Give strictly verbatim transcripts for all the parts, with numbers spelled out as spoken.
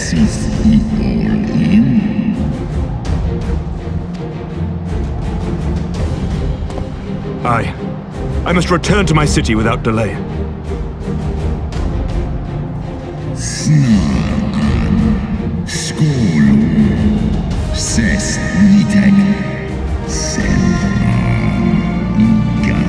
This is the all-in. Aye. I must return to my city without delay. Snagan. Skolu. Ses nitek. Senran igan.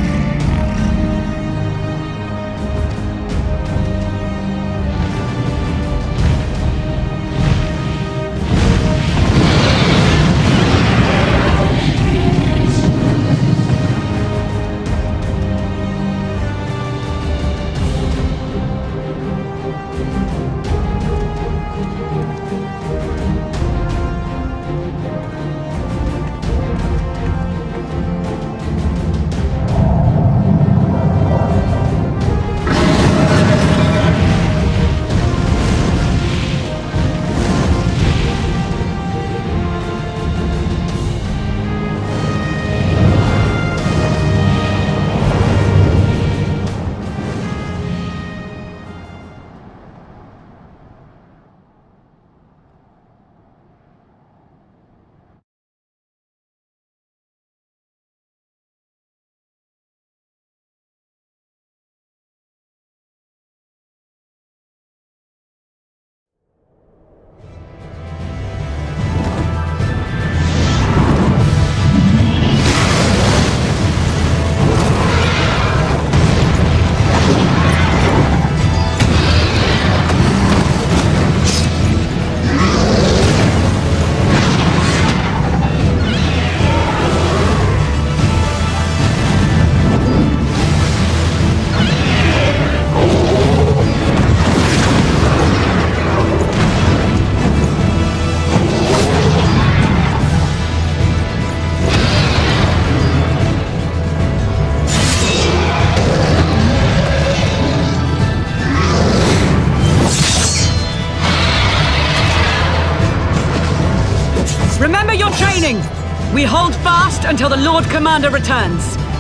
Remember your training! We hold fast until the Lord Commander returns.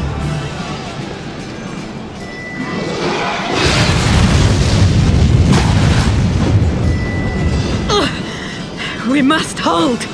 Ugh. We must hold!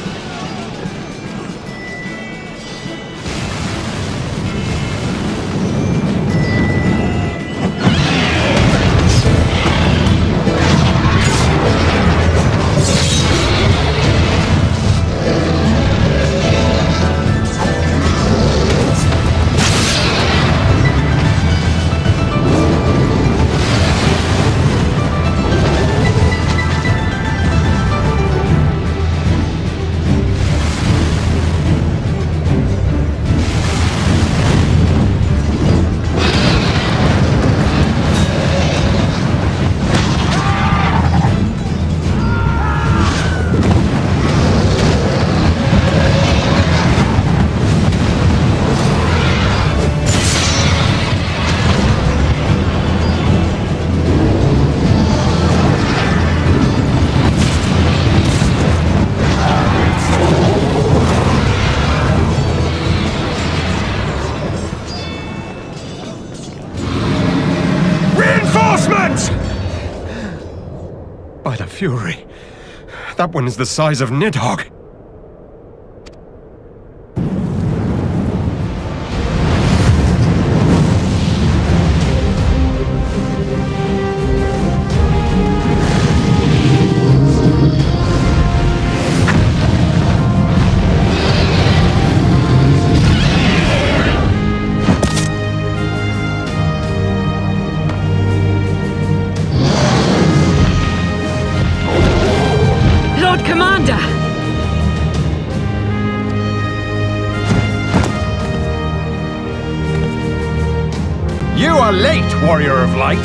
By the Fury, that one is the size of Nidhogg. Commander! You are late, Warrior of Light!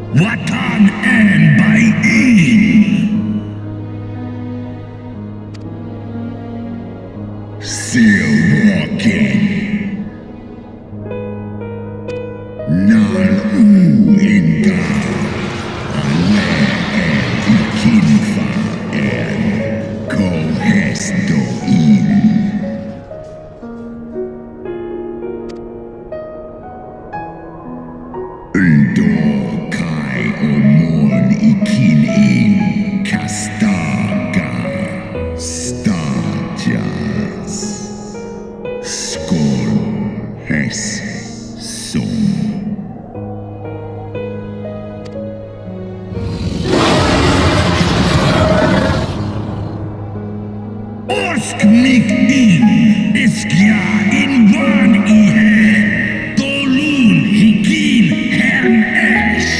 Watan en by in. Still walking. Nal u inga. Ale en ikinfa en. Kohes do in. Uldo kai omon ikin in. Kastaga. Stadjas. Skol hes som. Orsk mik in. Iskja in van i he. Dolun hikin hern esh.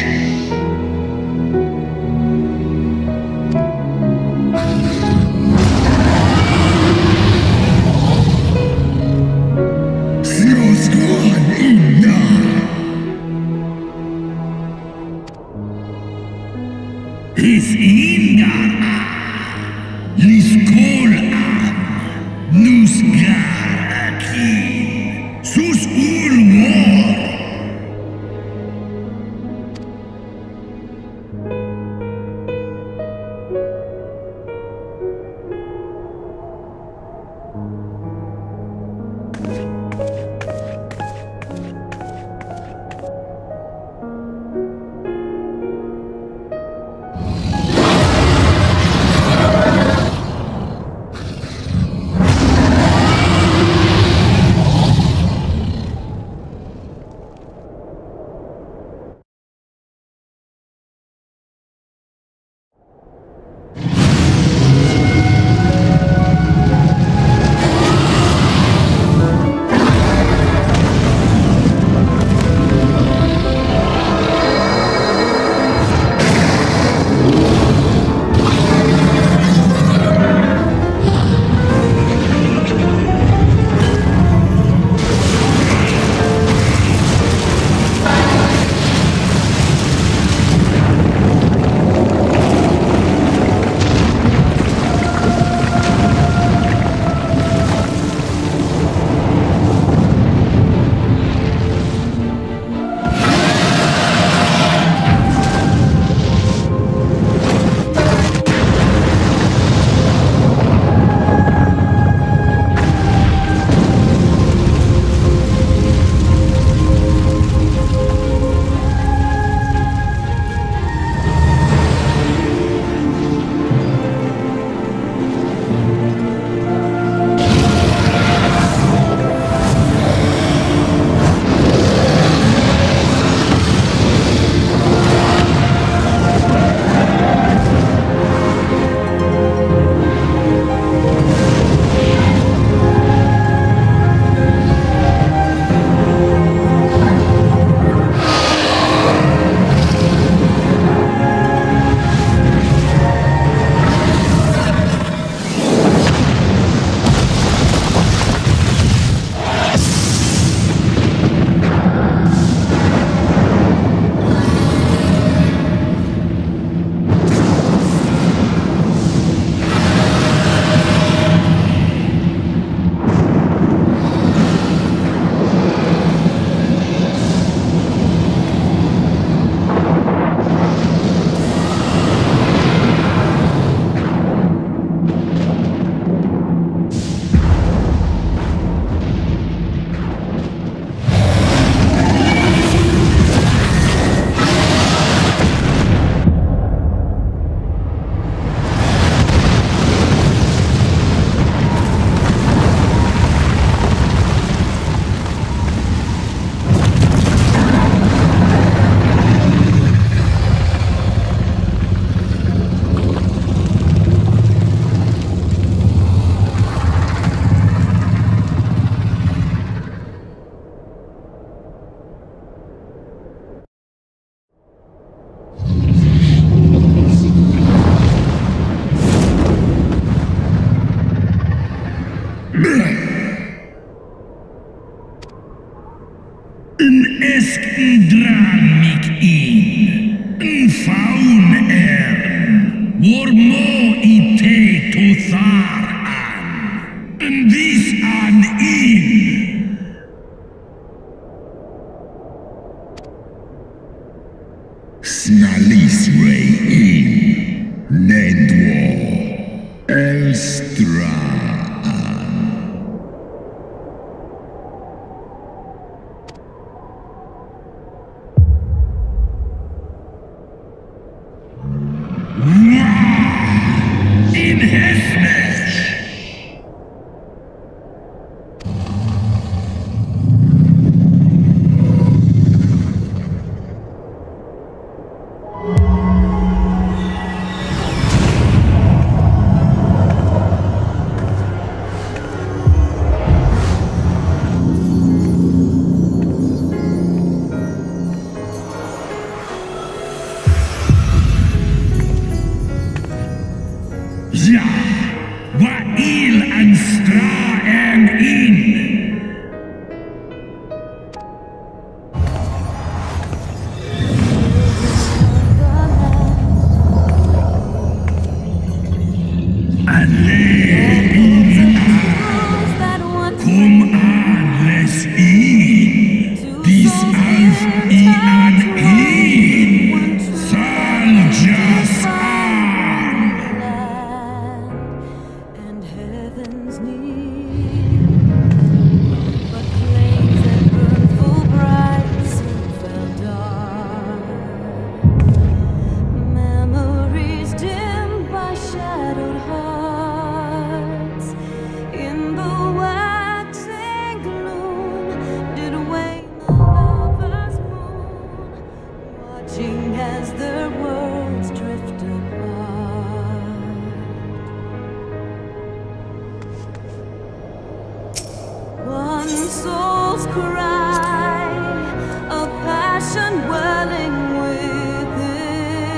Sroskwan inna. His ingar a. Liskol am. Nusgar akin. Sus ul war. Een esken dran mik in. far an, and this an in. Snalis Ray in, Nedwar, Elstra. In Hesmesh! Ja, Wa'il and Stra and in. And lay in Come on, let's in. This alf i an in. Sal just on. And heaven's near, but flames that burn full bright soon fell dark. Memories dimmed by shadowed hearts. In the waxing gloom did wane the lover's moon, watching as their worlds drift apart. One soul's cry, a passion welling within.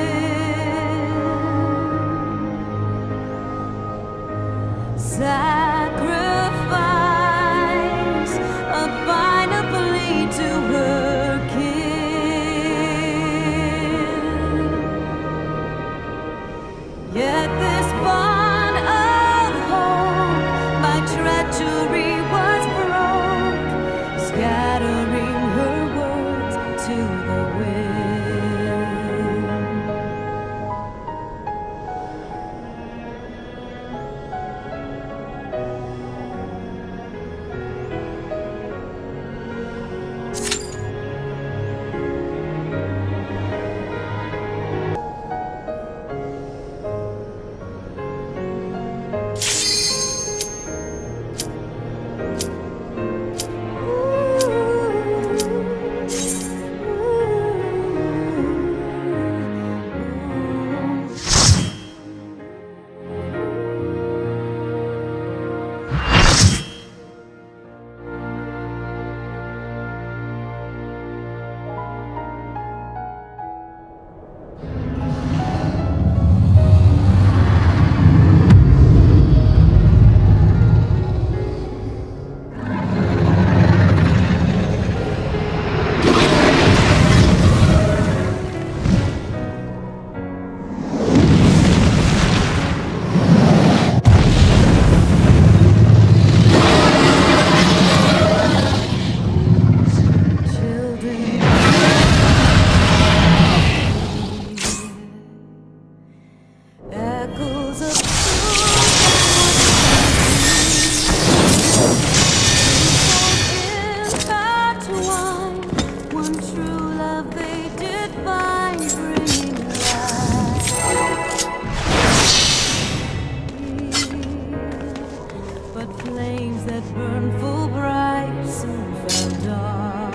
Sacrifice, a final plea to her kin. Yet this bond of hope by treachery was broke, scattering her words to the wind. Echoes of intertwined, one true love they did find, bringing life. But flames that burn full bright soon fell dark.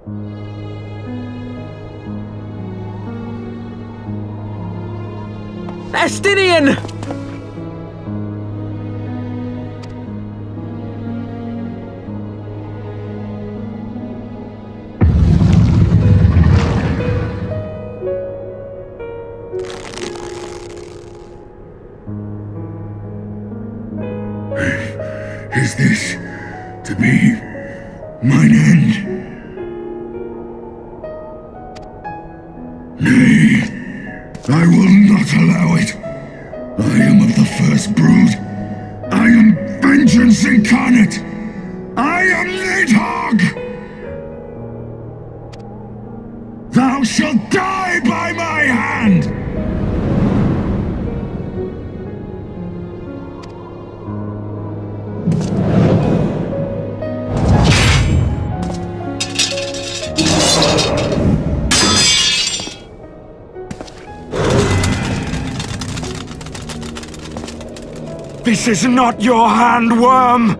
Estinian! Is this to be mine end? Nay, I will not allow it. I am of the first brood. I am vengeance incarnate. I am Nidhogg! Thou shalt die by my hand! This is not your hand, worm!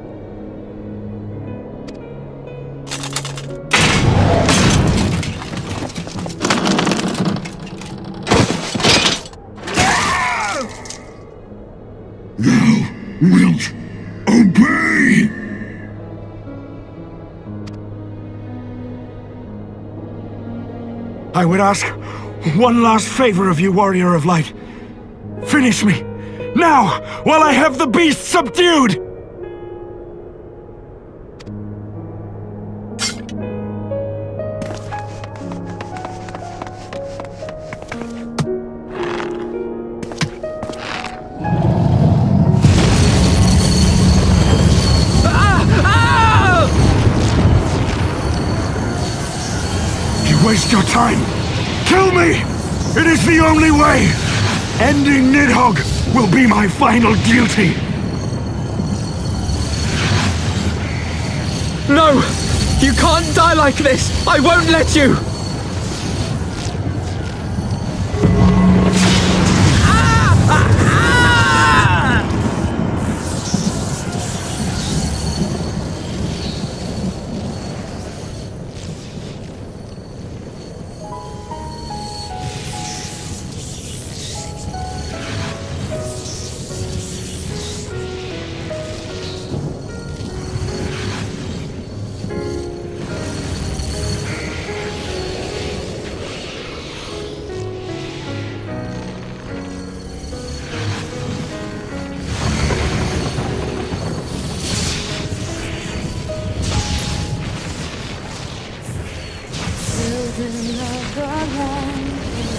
Thou wilt obey! I would ask one last favor of you, Warrior of Light. Finish me! Now, while I have the beast subdued! You waste your time! Kill me! It is the only way! Ending Nidhogg will be my final duty! No! You can't die like this! I won't let you! Children of the land,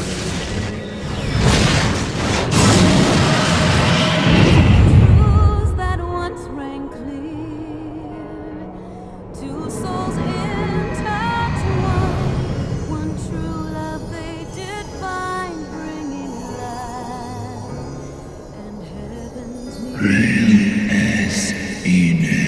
truths that once rang clear, two souls intertwined, one true love they did find, bringing light and heaven's near. Es ine.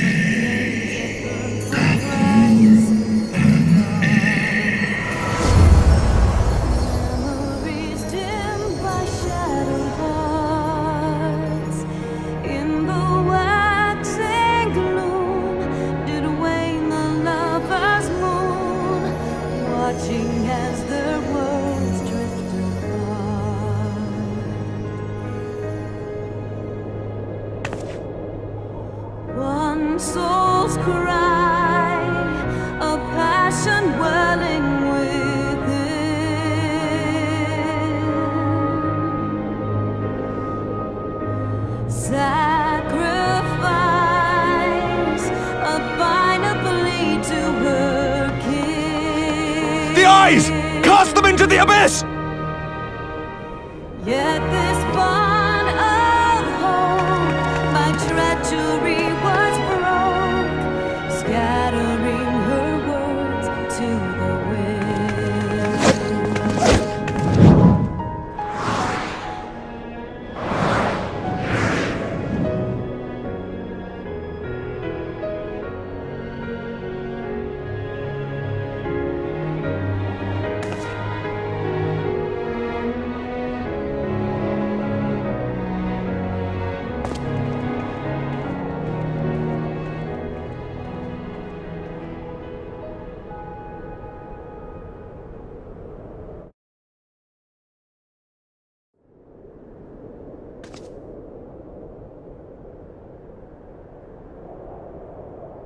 Memories dimmed by shadowed hearts. In the waxing gloom did wane the lover's moon, watching as their worlds drift apart. One soul's cry, a passion welling sacrifice, a bind plea to her king. The eyes! Cast them into the abyss! Yet this bond of hope by treachery was broke, scattering her words to the wind.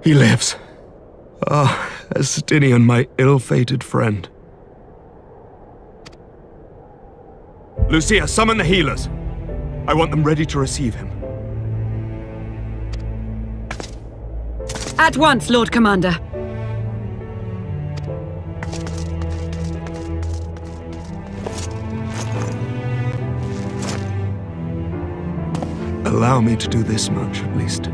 He lives. Ah, Estinian, my ill-fated friend. Lucia, summon the healers. I want them ready to receive him. At once, Lord Commander. Allow me to do this much, at least.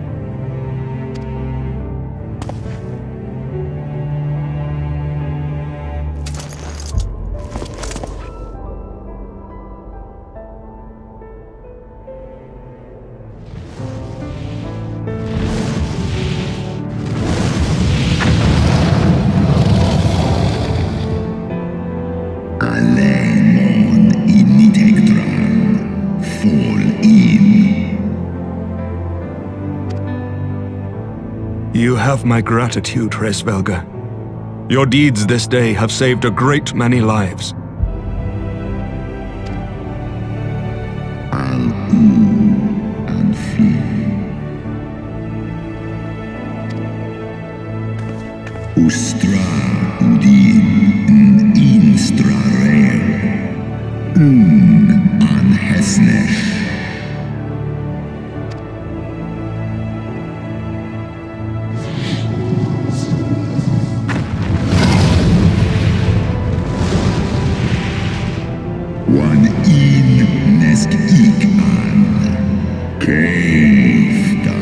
Alemon initectran, fall in. You have my gratitude, Hraesvelgr. Your deeds this day have saved a great many lives. I'll ooh and flee. Ustra udin instra rare. Un an hesnesh. One in nest ik an Keifta.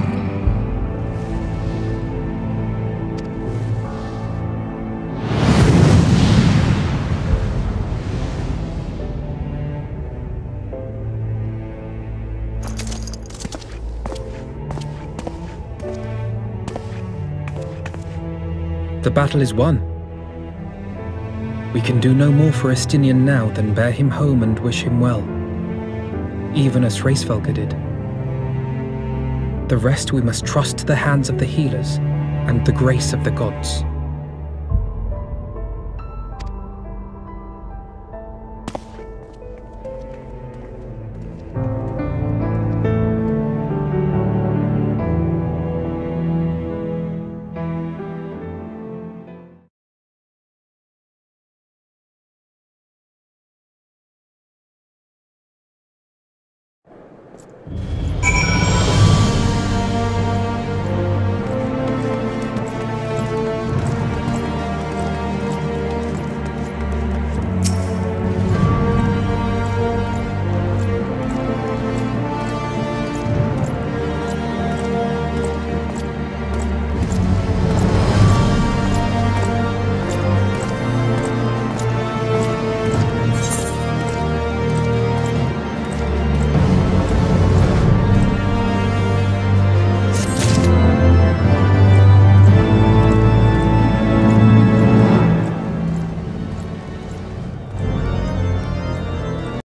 The battle is won. We can do no more for Estinian now than bear him home and wish him well, even as Hraesvelgr did. The rest we must trust to the hands of the healers and the grace of the gods.